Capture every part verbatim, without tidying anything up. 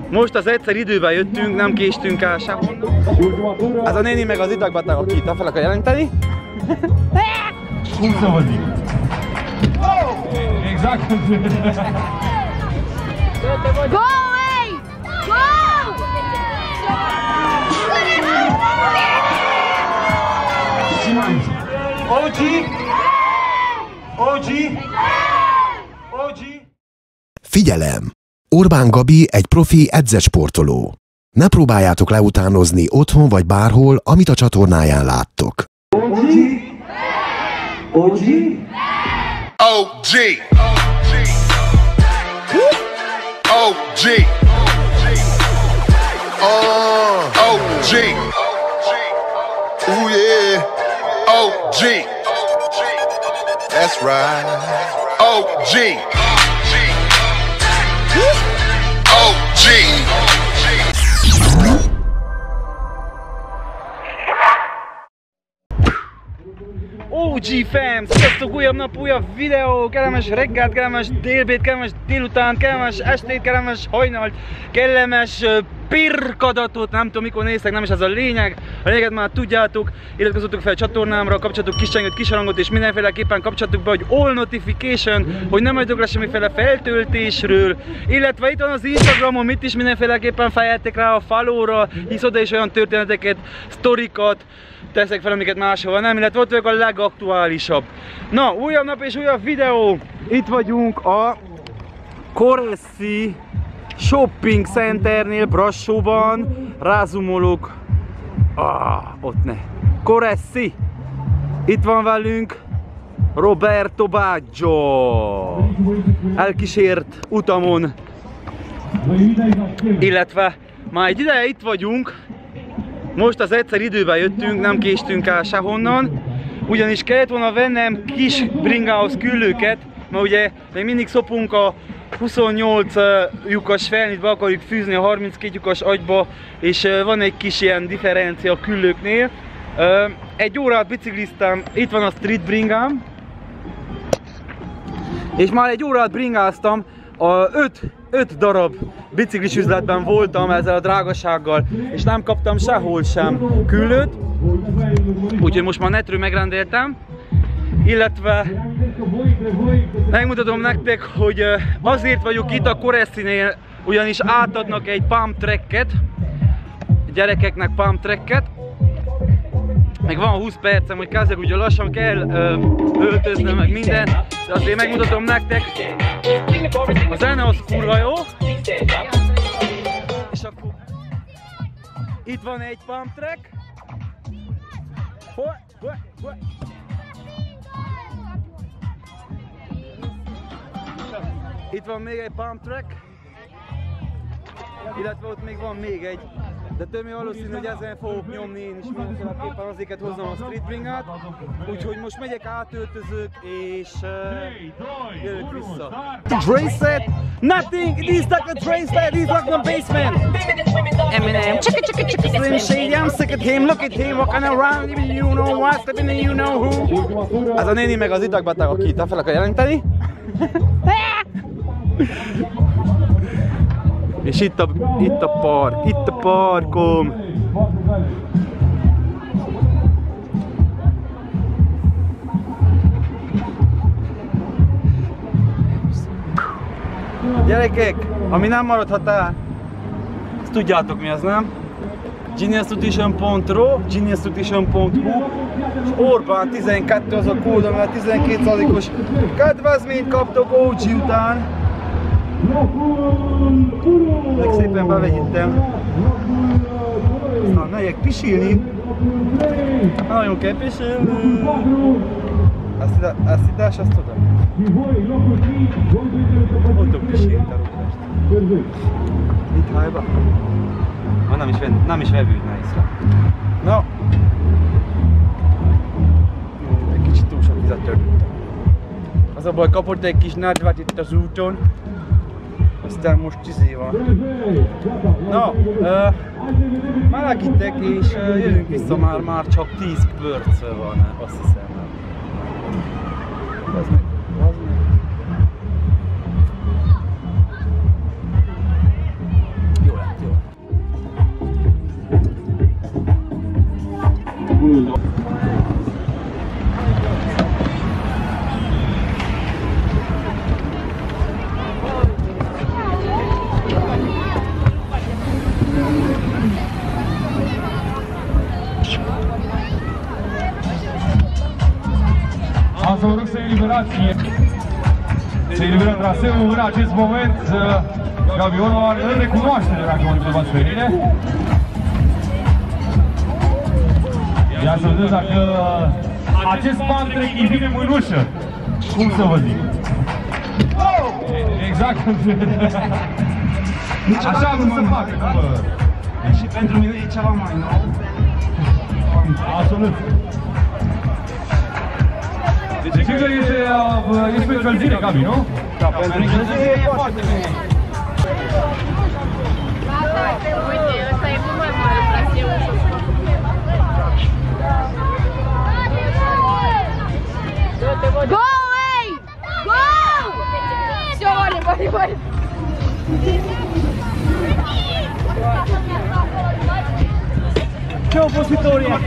Most az egyszer időben jöttünk, nem késtünk el sehonnan. Ez a néni meg az idegbatag, aki itt fel akar jelenteni. húszavadik. Exactly. Go away! Go! ó gé! ó gé! ó gé! Figyelem! Orbán Gabi egy profi edzett-sportoló. Ne próbáljátok leutánozni otthon vagy bárhol, amit a csatornáján láttok. ó gé! ó gé! ó gé! ó gé! Oh, ó gé! Ooh yeah! ó gé! That's right! ó gé! ó gé! ó gé fam! Sziasztok! Újabb nap, újabb videó! Kellemes reggelt, kellemes délbét, kellemes délután, kellemes estét, kellemes hajnalt, kellemes uh, pirkadatot, nem tudom mikor néztek, nem is ez a lényeg. A lényeget már tudjátok, iratkozzatok fel a csatornámra, kapcsoljatok kis csengőt, kis harangot, és mindenféleképpen kapcsolatok be, hogy all notification, hogy nem hagytok le semmiféle feltöltésről. Illetve itt van az Instagramon, itt is mindenféleképpen fejeltek rá a follow-ra, hisz oda is olyan történeteket, sztorikat teszek fel, amiket máshova nem, illetve ott vagyok a legaktuálisabb. Na, újabb nap és újabb videó! Itt vagyunk a Koreszi Shopping Centernél, Brassóban. Rázumolok. Ah, ott ne. Koreszi! Itt van velünk Roberto Baggio. Elkísért utamon. Illetve már egy ideje itt vagyunk. Most az egyszer időben jöttünk, nem késtünk el sehonnan. Ugyanis kellett volna vennem kis bringához küllőket, mert ugye még mindig szopunk a huszonnyolc lyukas felnit, be akarjuk fűzni a harminckét lyukas agyba, és van egy kis ilyen differencia a küllőknél. Egy órát bicikliztem, itt van a street bringám, és már egy órát bringáztam, a öt darab biciklis üzletben voltam ezzel a drágasággal, és nem kaptam sehol sem küllőt, úgyhogy most már netről megrendeltem. Illetve megmutatom nektek, hogy azért vagyok itt a Koreszinél, ugyanis átadnak egy pump tracket, gyerekeknek pump tracket. Még van húsz percem, hogy kezdek, ugye lassan kell ö, öltöznöm meg minden, de azért megmutatom nektek. A zene az kurva jó. És akkor itt van egy pump track. Hol, hol, hol. Itt van még egy pump track, illetve ott még van még egy, de többé valószínű, hogy ezen fogok nyomni én is mindenféleképpen, azért hoznom a street bringát, úgyhogy most megyek, átöltözök és uh, jövök vissza. Dre set, nothing, it is like a Dre set, he's like the basement. Eminem, chicka chicka chicka Slim Shady, I'm sick of him, look at him, walking around, even you know what, stepping in you know who. Ez a néni meg az idegbatag, aki itt fel akar jelenteni. És itt a, itt a park, itt a parkom. Gyerekek, ami nem maradhat el, ezt tudjátok mi az, nem? genius nutrition pont ro, genius nutrition pont hu, és Orbán tizenkettő az a kód, amivel tizenkét százalékos kedvezményt kaptok ó gé után. Meg szépen bevegyítem. Aztán megyek pisilni. Nagyon kell pisilni. Ezt ide, ezt ide, és ezt oda. Ott tudok pisilni, te Róbert. Mit hajba? Ha nem is, nem is vevődne észre. Na. Egy kicsit túl sok vizet törődtem. Az a baj, kapott egy kis nedvet itt az úton. Aztán most izé van. Na, uh, melegítek és uh, jövünk vissza, már, már csak tíz perc van, azt hiszem. Az meg, az meg. Jó invitație. Se eliberă traseul în acest moment. Gabionul are recunoaștere dacă mă întrebați pe mine. Ia să vedem dacă acest ban trec îi vine mânușă. Cum să vă zic? Exact. Așa nu se facă. Și pentru mine e ceva mai nou. Absolut. Deci cred că ești, ești pe încălzire, Gabi, nu? Da, pentru încălzire e foarte bine. Uite, ăsta e mult mai mare traseu. Go away! Go! Все, Валя, Валя, Валя. Ce a fost victoria?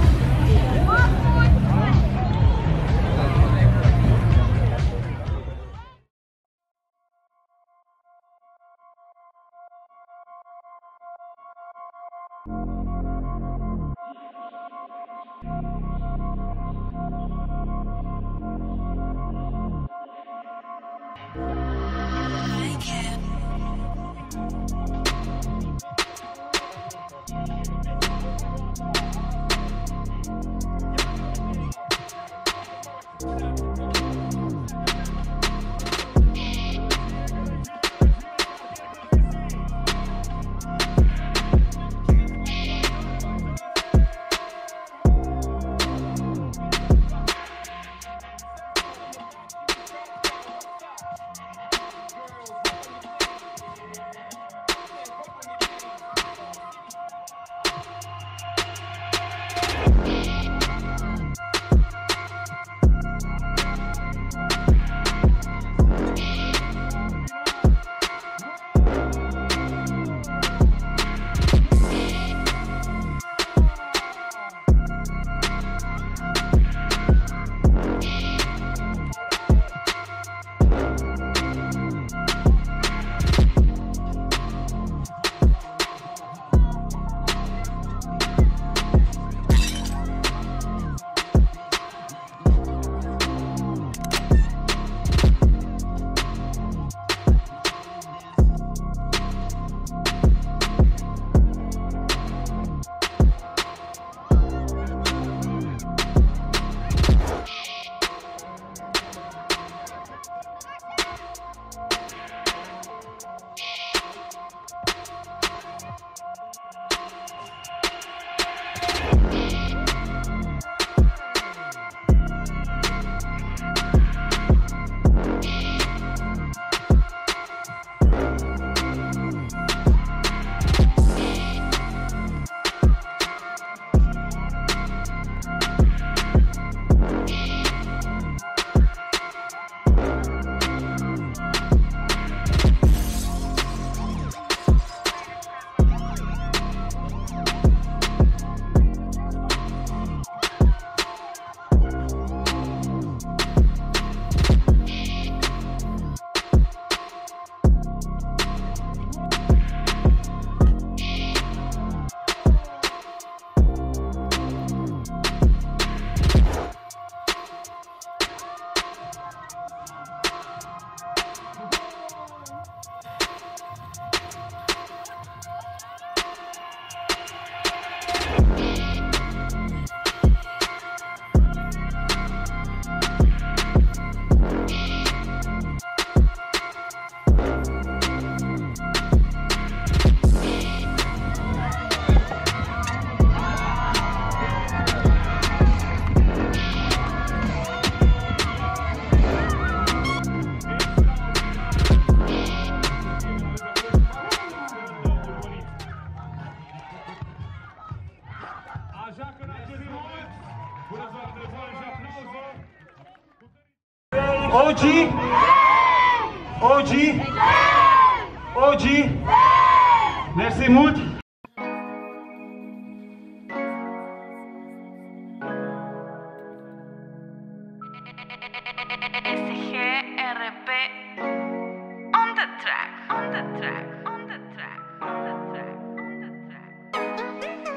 O G? O G? O G? Mersi mult! S G R P on the track, on the track, on the track, on the track, on the track.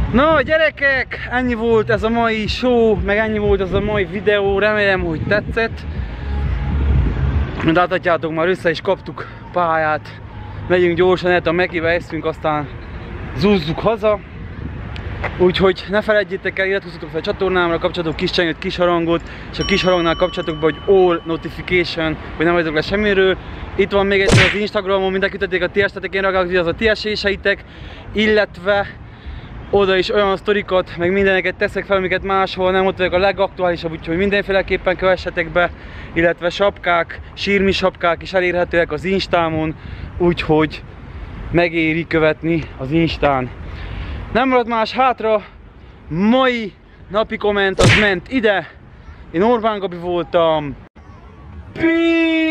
No gyerekek, ennyi volt ez a mai show, meg ennyi volt ez a mai videó, remélem, hogy tetszett. De láthatjátok, már össze is kaptuk pályát. Megyünk gyorsan, el a Mekibe eszünk, aztán zúzzuk haza. Úgyhogy ne felejtjétek el, iratkozzatok fel a csatornámra, kapcsolatok kis csengőt, kis harangot, és a kis harangnál kapcsolatok be, hogy all notification, hogy nem vagytok le semmiről. Itt van még egyszer az Instagramon, mindenki tették a ti estetek, én reagálok, az a ti eséseitek, illetve oda is olyan sztorikat, meg mindeneket teszek fel, amiket máshol nem, ott vagyok a legaktuálisabb, úgyhogy mindenféleképpen kövessetek be, illetve sapkák, sírmi sapkák is elérhetőek az Instámon, úgyhogy megéri követni az Instán. Nem maradt más hátra, mai napi komment az ment ide, én Orbán Gabi voltam. Peace!